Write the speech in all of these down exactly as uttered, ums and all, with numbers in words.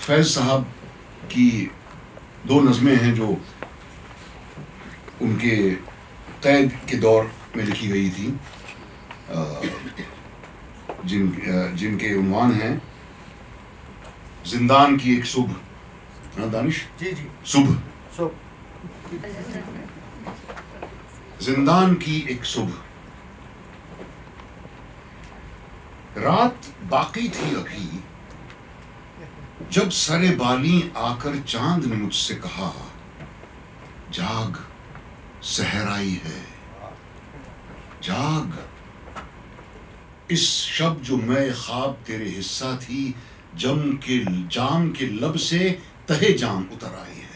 فیض صاحب کی دو نظمیں ہیں جو ان کے قید کے دور میں لکھی گئی تھی، جن جن کے عنوان ہیں زندان کی ایک صبح. ہاں دانش جی جی صبح. زندان کی ایک صبح، رات باقی تھی ابھی جب سر بالی آ کر چاند نے مجھ سے کہا جاگ سحر آئی ہے جاگ. اس شب جو میں خواب تیرے حصہ تھی، جم کے جام کے لب سے تہے جام اتر آئی ہے.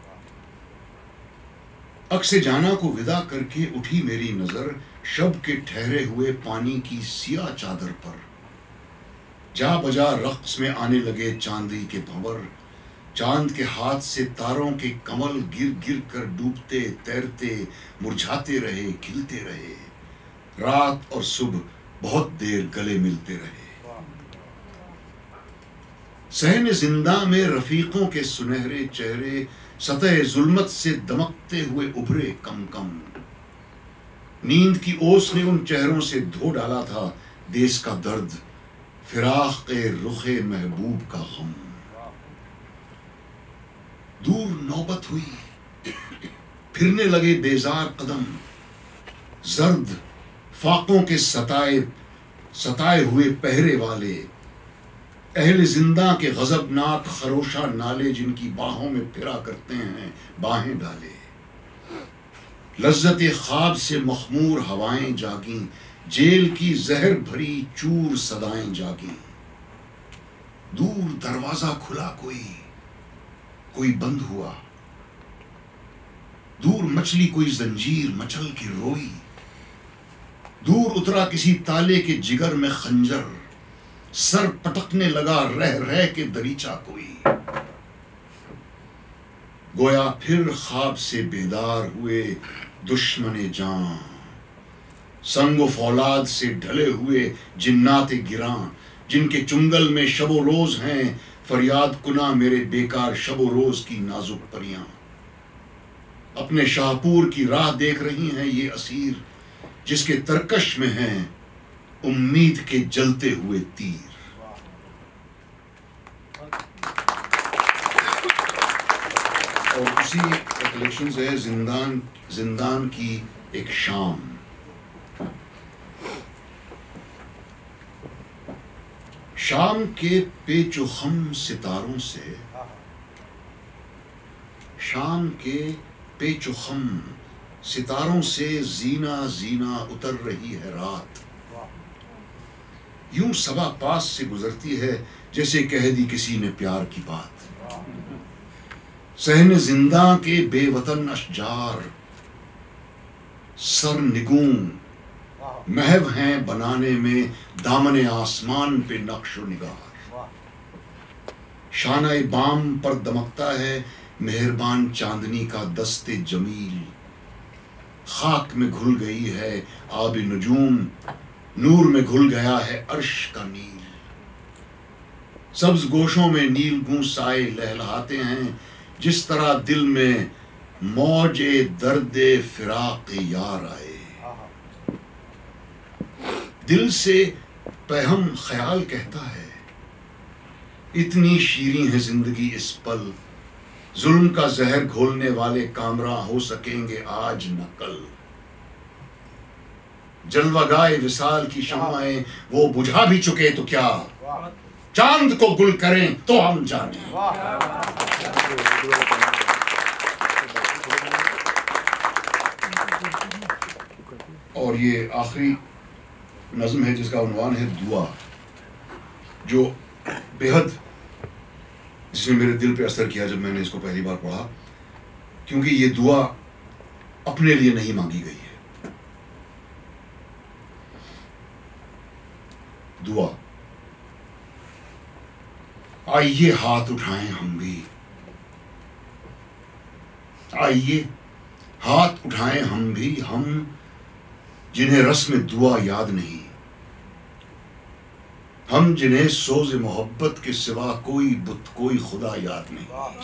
عکس جانا کو ودا کر کے اٹھی میری نظر شب کے ٹھہرے ہوئے پانی کی سیاہ چادر پر. جا بجا رقص میں آنے لگے چاندی کے بھنور، چاند کے ہاتھ سے تاروں کے کمل گر گر کر ڈوبتے تیرتے مرجھاتے رہے کھلتے رہے. رات اور صبح بہت دیر گلے ملتے رہے. صحن زندہ میں رفیقوں کے سنہرے چہرے سطح ظلمت سے دمکتے ہوئے ابھرے کم کم. نیند کی اوس نے ان چہروں سے دھو ڈالا تھا دیس کا درد، فراق رخ محبوب کا غم. دور نوبت ہوئی پھرنے لگے بیزار قدم، زرد فاقوں کے ستائے ستائے ہوئے پہرے والے، اہل زندہ کے غضبناک خروشہ نالے جن کی باہوں میں پھرا کرتے ہیں باہیں ڈالے. لذت خواب سے مخمور ہوائیں جاگیں، جیل کی زہر بھری چور صدائیں جاگیں. دور دروازہ کھلا کوئی کوئی بند ہوا، دور مچلی کوئی زنجیر مچل کے روئی. دور اترا کسی تالے کے جگر میں خنجر، سر پٹکنے لگا رہ رہ کے دریچہ کوئی. گویا پھر خواب سے بیدار ہوئے دشمن جان، سنگ و فولاد سے ڈھلے ہوئے جنات گراں جن کے چنگل میں شب و روز ہیں فریاد کنا میرے بیکار شب و روز کی نازک پریاں. اپنے شاہپور کی راہ دیکھ رہی ہیں یہ اسیر جس کے ترکش میں ہیں امید کے جلتے ہوئے تیر. اور اسی کلیکشن سے زندان زندان کی ایک شام. شام کے پیچ و خم ستاروں سے، شام کے پیچ و خم ستاروں سے زینہ زینہ اتر رہی ہے رات. یوں صبا پاس سے گزرتی ہے جیسے کہہ دی کسی نے پیار کی بات. صحن زندہ کے بے وطن اشجار سر نگوں محو ہیں بنانے میں دامن آسمان پہ نقش و نگار. شانہ بام پر دمکتا ہے مہربان چاندنی کا دست جمیل. خاک میں گھل گئی ہے آب نجوم، نور میں گھل گیا ہے عرش کا نیل. سبز گوشوں میں نیل گوں سائے لہلہاتے ہیں جس طرح دل میں موج درد فراق یار آئے. دل سے پہم خیال کہتا ہے اتنی شیریں ہے زندگی اس پل، ظلم کا زہر گھولنے والے کامراں ہو سکیں گے آج نہ کل. جلوہ گائے وصال کی شمعیں وہ بجھا بھی چکے تو کیا، چاند کو گل کریں تو ہم جانیں. اور یہ آخری نظم ہے جس کا عنوان ہے دعا، جو بے حد جس نے میرے دل پہ اثر کیا جب میں نے اس کو پہلی بار پڑھا، کیونکہ یہ دعا اپنے لیے نہیں مانگی گئی ہے. دعا. آئیے ہاتھ اٹھائیں ہم بھی، آئیے ہاتھ اٹھائیں ہم بھی، ہم جنہیں رسم دعا یاد نہیں. ہم جنہیں سوز محبت کے سوا کوئی بت کوئی خدا یاد نہیں،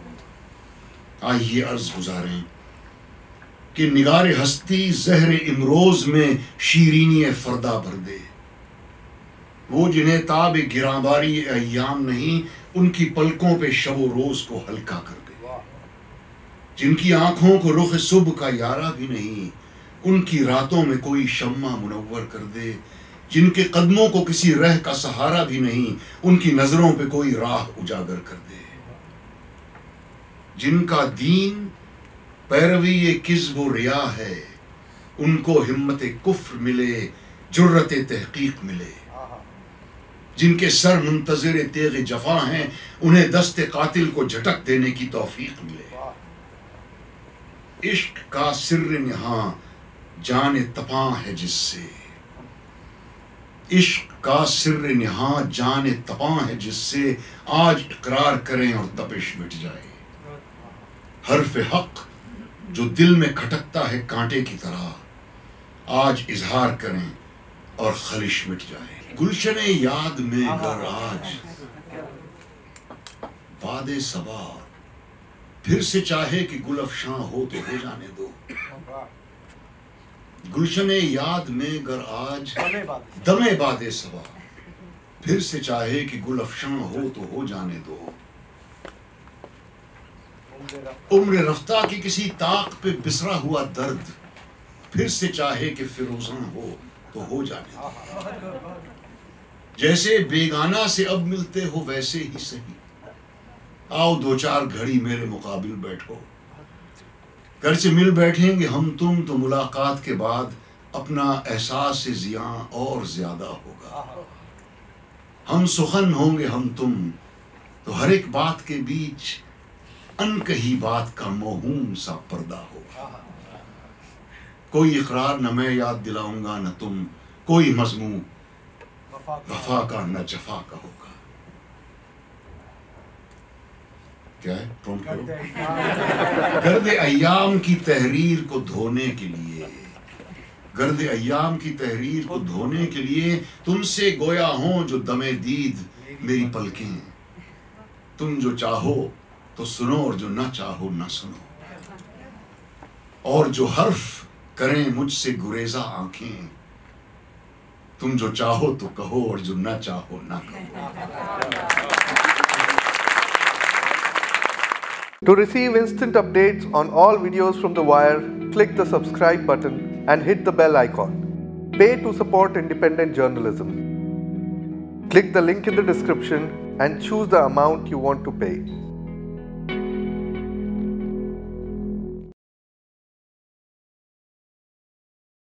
آئیے عرض گزاریں کہ نگار ہستی زہر امروز میں شیرینی فردا بھر دے، وہ جنہیں تاب گراں-باری ایام نہیں، ان کی پلکوں پہ شب و روز کو ہلکا کر دے، جن کی آنکھوں کو رخ صبح کا یارہ بھی نہیں، ان کی راتوں میں کوئی شمع منور کر دے، جن کے قدموں کو کسی رہ کا سہارا بھی نہیں، ان کی نظروں پہ کوئی راہ اجاگر کر دے، جن کا دین پیروی کذب و ریا ہے، ان کو ہمت کفر ملے، جرت تحقیق ملے، جن کے سر منتظر تیغ جفا ہیں، انہیں دست قاتل کو جھٹک دینے کی توفیق ملے۔ عشق کا سر نہاں جان تپاں ہے جس سے، عشق کا سر نہاں جان تپاں ہے جس سے، آج اقرار کریں اور تپش مٹ جائے، حرف حق جو دل میں کھٹکتا ہے کانٹے کی طرح، آج اظہار کریں اور خلش مٹ جائے۔ گلشن یاد میں گر آج باد صبا پھر سے چاہے کہ گل افشاں ہو تو ہو جانے دو، گلشن یاد میں گر آج دم باد صبا پھر سے چاہے کہ گل افشاں ہو تو ہو جانے دو، عمر رفتہ کی کسی طاق پہ بسرا ہوا درد پھر سے چاہے کہ فروزاں ہو تو ہو جانے دو، جیسے بیگانہ سے اب ملتے ہو ویسے ہی صحیح، آؤ دو چار گھڑی میرے مقابل بیٹھو، گرچہ مل بیٹھیں گے ہم تم تو ملاقات کے بعد اپنا احساس زیاں اور زیادہ ہوگا، ہم سخن ہوں گے ہم تم تو ہر ایک بات کے بیچ ان کہی بات کا موہوم سا پردہ ہوگا، کوئی اقرار نہ میں یاد دلاؤں گا نہ تم، کوئی مضمون وفا کا نہ جفا کا ہوگا۔ کیا ہے پرومپٹ کرو؟ گرد ایام کی تحریر کو دھونے کے لیے، گرد ایام کی تحریر کو دھونے کے لیے تم سے گویا ہوں جو دم دید میری پلکیں، تم جو چاہو تو سنو اور جو نہ چاہو نہ سنو، اور جو حرف کریں مجھ سے گریزہ آنکھیں، تم جو چاہو تو کہو اور جو نہ چاہو نہ کہو۔ To receive instant updates on all videos from The Wire, click the subscribe button and hit the bell icon. Pay to support independent journalism. Click the link in the description and choose the amount you want to pay.